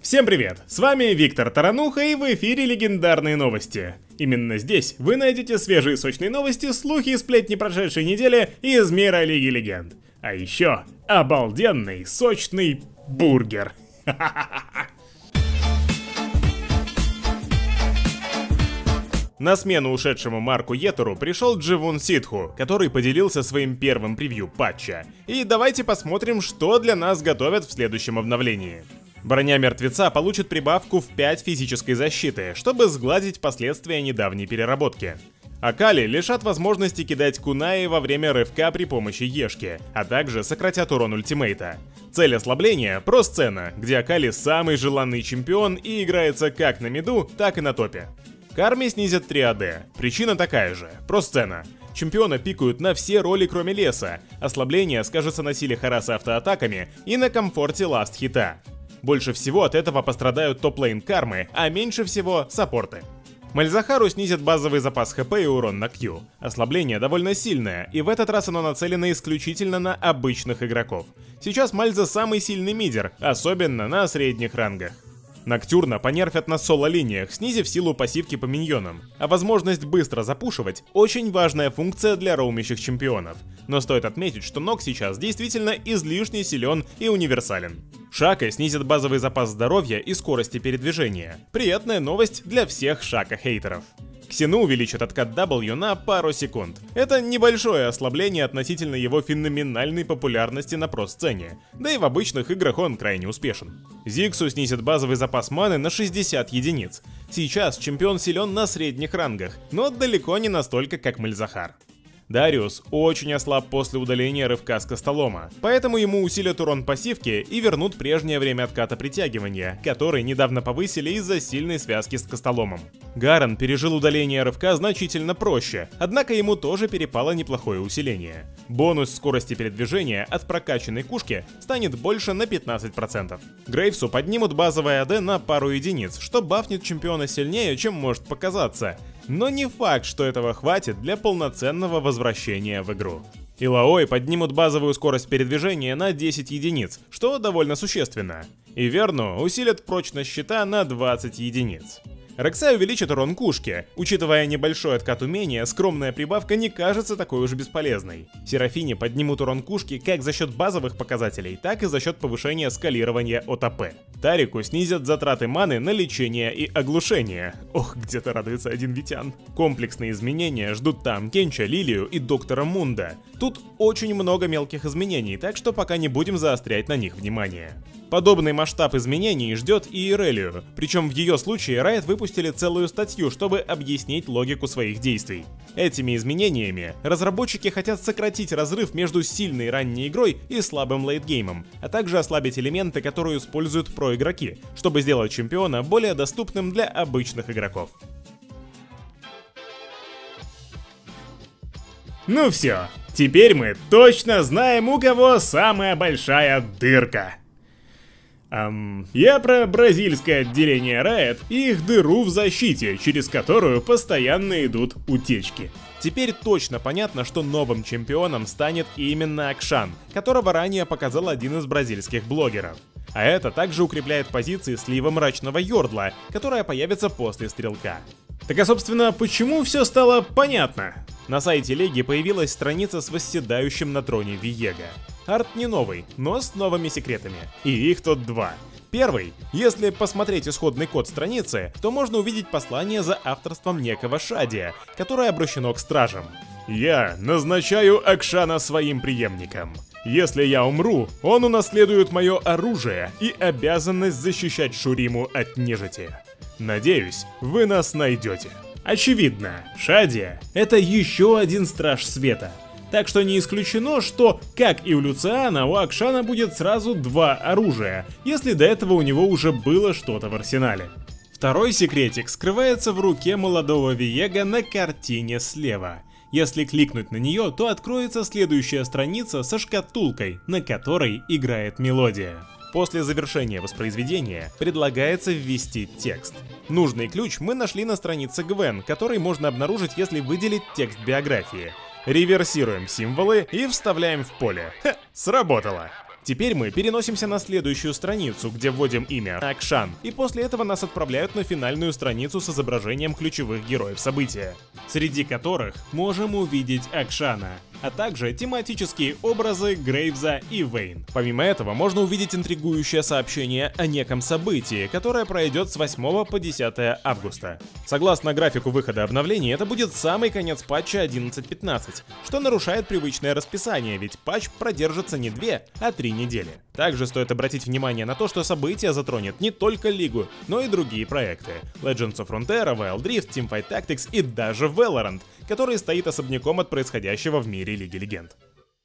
Всем привет! С вами Виктор Тарануха, и в эфире легендарные новости. Именно здесь вы найдете свежие сочные новости, слухи и сплетни прошедшей недели из мира Лиги Легенд. А еще обалденный сочный бургер. На смену ушедшему Марку Йетеру пришел Дживун Ситху, который поделился своим первым превью патча. И давайте посмотрим, что для нас готовят в следующем обновлении. Броня мертвеца получит прибавку в 5 физической защиты, чтобы сгладить последствия недавней переработки. Акали лишат возможности кидать кунаи во время рывка при помощи ешки, а также сократят урон ультимейта. Цель ослабления — про-сцена, где Акали самый желанный чемпион и играется как на миду, так и на топе. Карме снизят 3 АД, причина такая же — про-сцена. Чемпиона пикают на все роли, кроме леса, ослабление скажется на силе Хараса автоатаками и на комфорте ласт хита. Больше всего от этого пострадают топ-лейн кармы, а меньше всего саппорты. Мальзахару снизит базовый запас хп и урон на Q. Ослабление довольно сильное, и в этот раз оно нацелено исключительно на обычных игроков. Сейчас Мальза самый сильный мидер, особенно на средних рангах. Ноктюрна понерфят на соло-линиях, снизив силу пассивки по миньонам. А возможность быстро запушивать — очень важная функция для роумящих чемпионов. Но стоит отметить, что Нок сейчас действительно излишне силен и универсален. Шака снизит базовый запас здоровья и скорости передвижения. Приятная новость для всех Шака-хейтеров. Ксену увеличит откат W на пару секунд. Это небольшое ослабление относительно его феноменальной популярности на про-сцене, да и в обычных играх он крайне успешен. Зиксу снизит базовый запас маны на 60 единиц. Сейчас чемпион силен на средних рангах, но далеко не настолько, как Мальзахар. Дариус очень ослаб после удаления рывка с Костолома, поэтому ему усилят урон пассивки и вернут прежнее время отката притягивания, который недавно повысили из-за сильной связки с Костоломом. Гарен пережил удаление рывка значительно проще, однако ему тоже перепало неплохое усиление. Бонус скорости передвижения от прокачанной кушки станет больше на 15%. Грейвсу поднимут базовое АД на пару единиц, что бафнет чемпиона сильнее, чем может показаться. Но не факт, что этого хватит для полноценного возвращения в игру. Илаой поднимут базовую скорость передвижения на 10 единиц, что довольно существенно. И Верну усилят прочность щита на 20 единиц. Рексай увеличит урон кушки. Учитывая небольшой откат умения, скромная прибавка не кажется такой уж бесполезной. Серафине поднимут урон кушки как за счет базовых показателей, так и за счет повышения скалирования от АП. Тарику снизят затраты маны на лечение и оглушение. Ох, где-то радуется один Витян. Комплексные изменения ждут там Кенча, Лилию и Доктора Мунда. Тут очень много мелких изменений, так что пока не будем заострять на них внимание. Подобный масштаб изменений ждет и Ирелию, причем в ее случае Riot выпустили целую статью, чтобы объяснить логику своих действий. Этими изменениями разработчики хотят сократить разрыв между сильной ранней игрой и слабым лейтгеймом, а также ослабить элементы, которые используют проигроки, чтобы сделать чемпиона более доступным для обычных игроков. Ну все, теперь мы точно знаем, у кого самая большая дырка. Я про бразильское отделение Riot и их дыру в защите, через которую постоянно идут утечки. Теперь точно понятно, что новым чемпионом станет именно Акшан, которого ранее показал один из бразильских блогеров. А это также укрепляет позиции слива мрачного Йордла, которая появится после стрелка. Так а собственно, почему все стало понятно? На сайте Лиги появилась страница с восседающим на троне Виего. Арт не новый, но с новыми секретами. И их тут два. Первый. Если посмотреть исходный код страницы, то можно увидеть послание за авторством некого Шадия, которое обращено к стражам. «Я назначаю Акшана своим преемником. Если я умру, он унаследует мое оружие и обязанность защищать Шуриму от нежити. Надеюсь, вы нас найдете». Очевидно, Шадия — это еще один страж света. Так что не исключено, что, как и у Люциана, у Акшана будет сразу два оружия, если до этого у него уже было что-то в арсенале. Второй секретик скрывается в руке молодого Виего на картине слева. Если кликнуть на нее, то откроется следующая страница со шкатулкой, на которой играет мелодия. После завершения воспроизведения предлагается ввести текст. Нужный ключ мы нашли на странице Гвен, который можно обнаружить, если выделить текст биографии. Реверсируем символы и вставляем в поле. Ха, сработало! Теперь мы переносимся на следующую страницу, где вводим имя Акшан, и после этого нас отправляют на финальную страницу с изображением ключевых героев события, среди которых можем увидеть Акшана, а также тематические образы Грейвза и Вейн. Помимо этого, можно увидеть интригующее сообщение о неком событии, которое пройдет с 8 по 10 августа. Согласно графику выхода обновлений, это будет самый конец патча 11.15, что нарушает привычное расписание, ведь патч продержится не 2, а 3 недели. Также стоит обратить внимание на то, что событие затронет не только Лигу, но и другие проекты: Legends of Runeterra, Wild Rift, Teamfight Tactics и даже Valorant, который стоит особняком от происходящего в мире Лиги Легенд.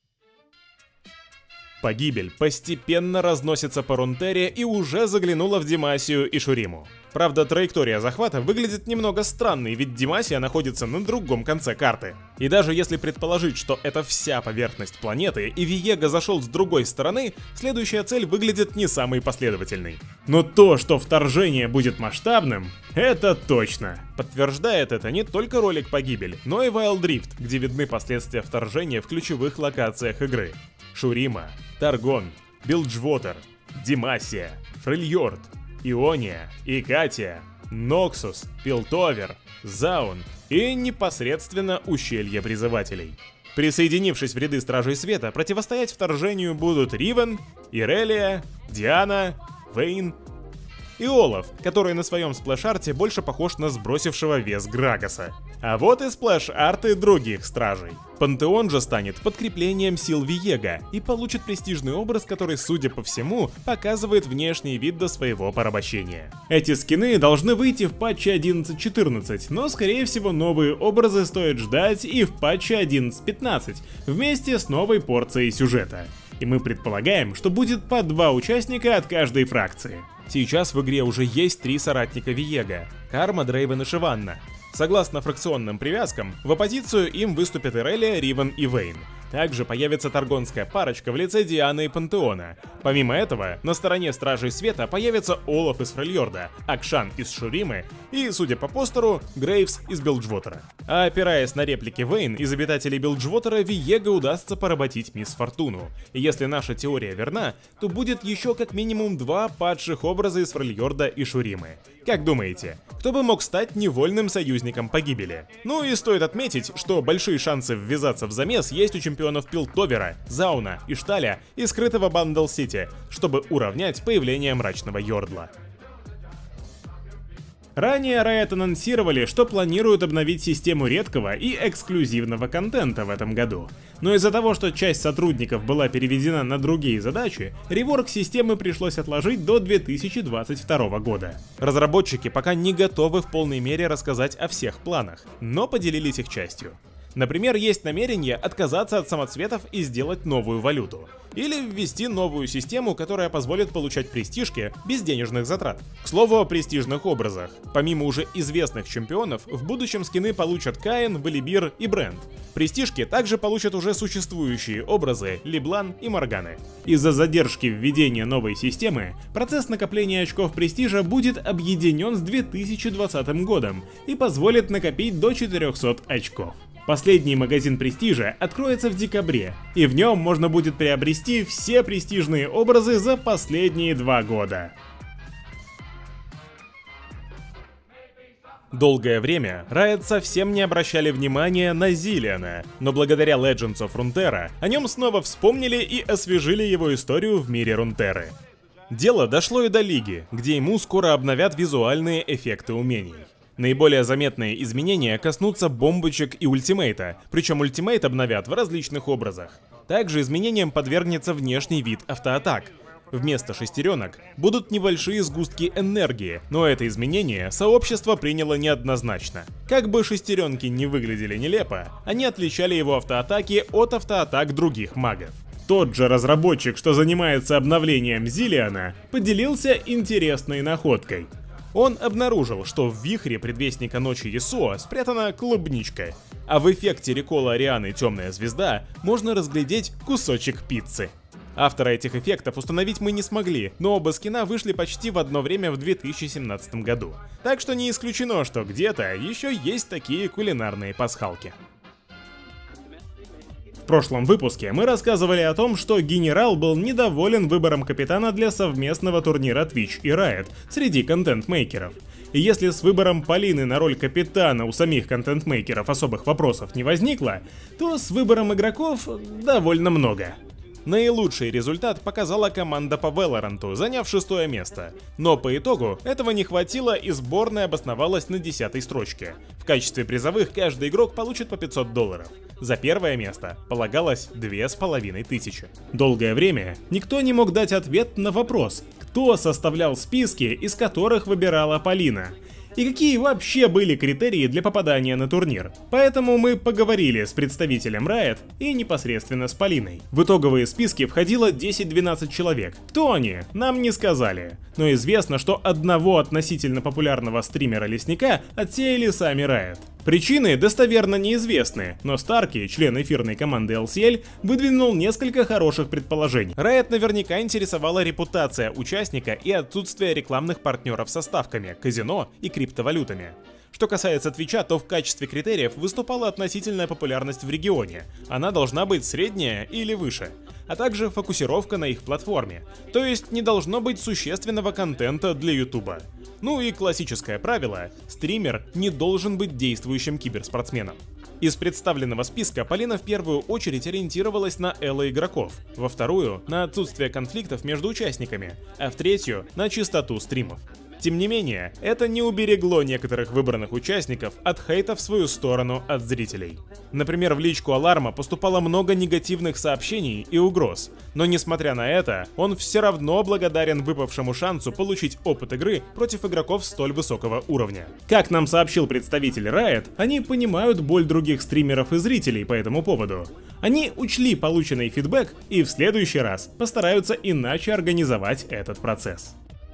Погибель постепенно разносится по Рунтере и уже заглянула в Демасию и Шуриму. Правда, траектория захвата выглядит немного странной, ведь Демасия находится на другом конце карты. И даже если предположить, что это вся поверхность планеты и Виега зашел с другой стороны, следующая цель выглядит не самой последовательной. Но то, что вторжение будет масштабным, это точно. Подтверждает это не только ролик «Погибель», но и Wild Rift, где видны последствия вторжения в ключевых локациях игры. Шурима, Таргон, Билджвотер, Демасия, Фрильорд, Иония, Икатия, Ноксус, Пилтовер, Заун и непосредственно Ущелье Призывателей. Присоединившись в ряды Стражей Света, противостоять вторжению будут Ривен, Ирелия, Диана, Вейн и Олаф, который на своем сплэш-арте больше похож на сбросившего вес Грагоса. А вот и сплэш-арты других стражей. Пантеон же станет подкреплением сил Виега и получит престижный образ, который, судя по всему, показывает внешний вид до своего порабощения. Эти скины должны выйти в патче 11.14, но скорее всего новые образы стоит ждать и в патче 11.15, вместе с новой порцией сюжета. И мы предполагаем, что будет по 2 участника от каждой фракции. Сейчас в игре уже есть 3 соратника Виега — Карма, Дрейвен и Шиванна. Согласно фракционным привязкам, в оппозицию им выступят Ирелия, Ривен и Вейн. Также появится таргонская парочка в лице Дианы и Пантеона. Помимо этого, на стороне Стражей Света появится Олаф из Фрильорда, Акшан из Шуримы и, судя по постеру, Грейвс из Билджвотера. А опираясь на реплики Вейн из обитателей Билджвотера, Виега удастся поработить Мисс Фортуну. И если наша теория верна, то будет еще как минимум 2 падших образа из Фрильорда и Шуримы. Как думаете, кто бы мог стать невольным союзником Погибели? Ну и стоит отметить, что большие шансы ввязаться в замес есть у чемпионов Пилтовера, Зауна, Ишталя и скрытого Бандл-Сити, чтобы уравнять появление мрачного Йордла. Ранее Riot анонсировали, что планируют обновить систему редкого и эксклюзивного контента в этом году. Но из-за того, что часть сотрудников была переведена на другие задачи, реворк системы пришлось отложить до 2022 года. Разработчики пока не готовы в полной мере рассказать о всех планах, но поделились их частью. Например, есть намерение отказаться от самоцветов и сделать новую валюту. Или ввести новую систему, которая позволит получать престижки без денежных затрат. К слову о престижных образах. Помимо уже известных чемпионов, в будущем скины получат Каин, Валибир и Бренд. Престижки также получат уже существующие образы Леблан и Морганы. Из-за задержки введения новой системы, процесс накопления очков престижа будет объединен с 2020 годом и позволит накопить до 400 очков. Последний магазин престижа откроется в декабре, и в нем можно будет приобрести все престижные образы за последние 2 года. Долгое время Riot совсем не обращали внимания на Зиллиана, но благодаря Legends of Runeterra о нем снова вспомнили и освежили его историю в мире Рунтеры. Дело дошло и до Лиги, где ему скоро обновят визуальные эффекты умений. Наиболее заметные изменения коснутся бомбочек и ультимейта, причем ультимейт обновят в различных образах. Также изменениям подвергнется внешний вид автоатак. Вместо шестеренок будут небольшие сгустки энергии, но это изменение сообщество приняло неоднозначно. Как бы шестеренки не выглядели нелепо, они отличали его автоатаки от автоатак других магов. Тот же разработчик, что занимается обновлением Зиллиана, поделился интересной находкой. Он обнаружил, что в вихре предвестника ночи Ясуо спрятана клубничка, а в эффекте рекола Арианы «Темная звезда» можно разглядеть кусочек пиццы. Автора этих эффектов установить мы не смогли, но оба скина вышли почти в одно время в 2017 году. Так что не исключено, что где-то еще есть такие кулинарные пасхалки. В прошлом выпуске мы рассказывали о том, что Генерал был недоволен выбором капитана для совместного турнира Twitch и Riot среди контент-мейкеров. И если с выбором Полины на роль капитана у самих контент-мейкеров особых вопросов не возникло, то с выбором игроков довольно много. Наилучший результат показала команда по Valorant, заняв 6-е место. Но по итогу этого не хватило, и сборная обосновалась на 10-й строчке. В качестве призовых каждый игрок получит по $500. За первое место полагалось 2500. Долгое время никто не мог дать ответ на вопрос, кто составлял списки, из которых выбирала Полина. И какие вообще были критерии для попадания на турнир. Поэтому мы поговорили с представителем Riot и непосредственно с Полиной. В итоговые списки входило 10-12 человек. Кто они? Нам не сказали. Но известно, что одного относительно популярного стримера-лесника отсеяли сами Riot. Причины достоверно неизвестны, но Старки, член эфирной команды LCL, выдвинул несколько хороших предположений. Riot наверняка интересовала репутация участника и отсутствие рекламных партнеров со ставками, казино и криптовалютами. Что касается Твича, то в качестве критериев выступала относительная популярность в регионе. Она должна быть средняя или выше, а также фокусировка на их платформе, то есть не должно быть существенного контента для Ютуба. Ну и классическое правило – стример не должен быть действующим киберспортсменом. Из представленного списка Полина в первую очередь ориентировалась на эло игроков, во вторую – на отсутствие конфликтов между участниками, а в третью – на чистоту стримов. Тем не менее, это не уберегло некоторых выбранных участников от хейта в свою сторону от зрителей. Например, в личку Аларма поступало много негативных сообщений и угроз, но несмотря на это, он все равно благодарен выпавшему шансу получить опыт игры против игроков столь высокого уровня. Как нам сообщил представитель Riot, они понимают боль других стримеров и зрителей по этому поводу. Они учли полученный фидбэк и в следующий раз постараются иначе организовать этот процесс.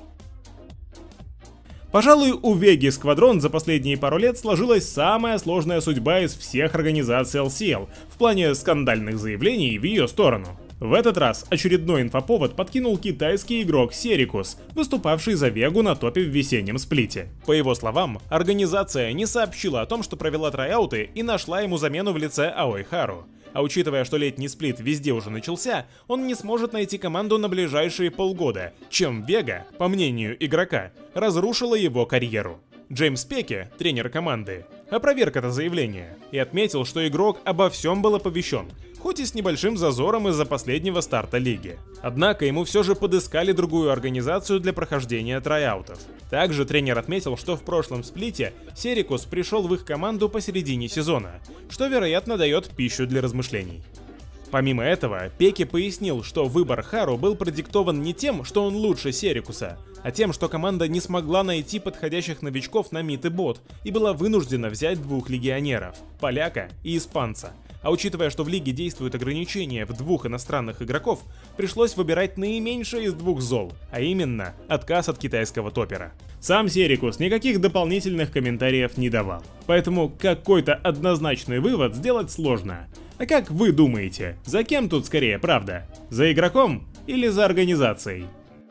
Пожалуй, у Vega Squadron за последние пару лет сложилась самая сложная судьба из всех организаций LCL в плане скандальных заявлений в ее сторону. В этот раз очередной инфоповод подкинул китайский игрок Sericus, выступавший за Вегу на топе в весеннем сплите. По его словам, организация не сообщила о том, что провела трайауты и нашла ему замену в лице Аой Хару. А учитывая, что летний сплит везде уже начался, он не сможет найти команду на ближайшие полгода, чем Вега, по мнению игрока, разрушила его карьеру. Джеймс Пеки, тренер команды, опроверг это заявление и отметил, что игрок обо всем был оповещен, хоть и с небольшим зазором из-за последнего старта лиги. Однако ему все же подыскали другую организацию для прохождения трайаутов. Также тренер отметил, что в прошлом сплите Sericus пришел в их команду посередине сезона, что вероятно дает пищу для размышлений. Помимо этого, Пеки пояснил, что выбор Хару был продиктован не тем, что он лучше Серикуса, а тем, что команда не смогла найти подходящих новичков на мид и бот и была вынуждена взять двух легионеров – поляка и испанца. А учитывая, что в лиге действуют ограничения в двух иностранных игроков, пришлось выбирать наименьшее из двух зол, а именно отказ от китайского топера. Сам Серикус никаких дополнительных комментариев не давал, поэтому какой-то однозначный вывод сделать сложно. А как вы думаете, за кем тут скорее правда? За игроком или за организацией?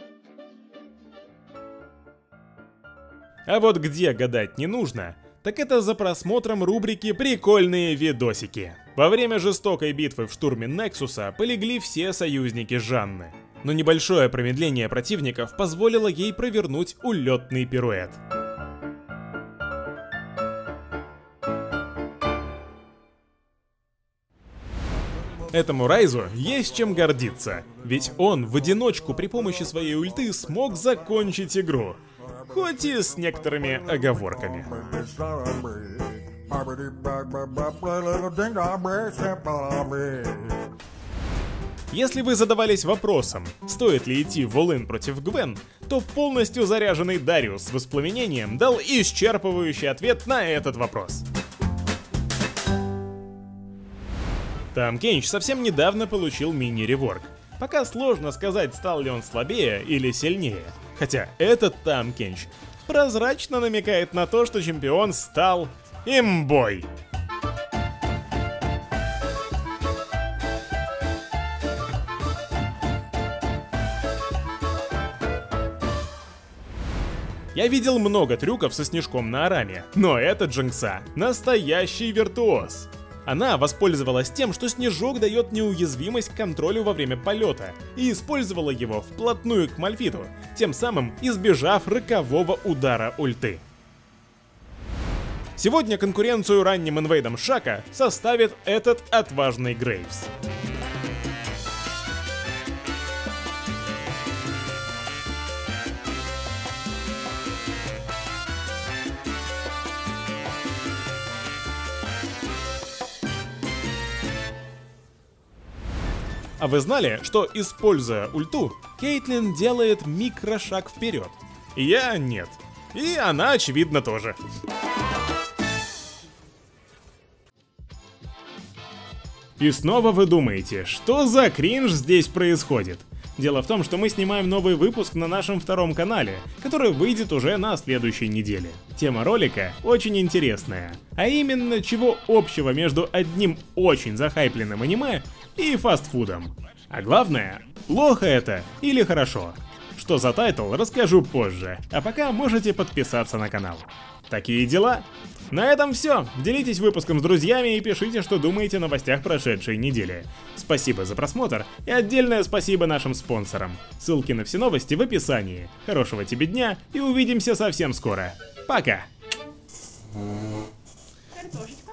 А вот где гадать не нужно, так это за просмотром рубрики «Прикольные видосики». Во время жестокой битвы в штурме Нексуса полегли все союзники Жанны. Но небольшое промедление противников позволило ей провернуть улетный пируэт. Этому Райзу есть чем гордиться, ведь он в одиночку при помощи своей ульты смог закончить игру. Хоть и с некоторыми оговорками. Если вы задавались вопросом, стоит ли идти в all-in против Гвен, то полностью заряженный Дариус с воспламенением дал исчерпывающий ответ на этот вопрос. Там Кенч совсем недавно получил мини-реворк. Пока сложно сказать, стал ли он слабее или сильнее. Хотя этот Там Кенч прозрачно намекает на то, что чемпион стал имбой. Я видел много трюков со снежком на Араме, но этот Джинкса настоящий виртуоз. Она воспользовалась тем, что снежок дает неуязвимость к контролю во время полета, и использовала его вплотную к Мальфиту, тем самым избежав рокового удара ульты. Сегодня конкуренцию ранним инвейдам Шака составит этот отважный Грейвс. А вы знали, что, используя ульту, Кейтлин делает микрошаг вперед? Я нет. И она, очевидно, тоже. И снова вы думаете, что за кринж здесь происходит? Дело в том, что мы снимаем новый выпуск на нашем втором канале, который выйдет уже на следующей неделе. Тема ролика очень интересная, а именно, чего общего между одним очень захайпленным аниме и фастфудом. А главное, плохо это или хорошо? Что за тайтл, расскажу позже, а пока можете подписаться на канал. Такие дела. На этом все. Делитесь выпуском с друзьями и пишите, что думаете о новостях прошедшей недели. Спасибо за просмотр и отдельное спасибо нашим спонсорам. Ссылки на все новости в описании. Хорошего тебе дня и увидимся совсем скоро. Пока! Картошечка.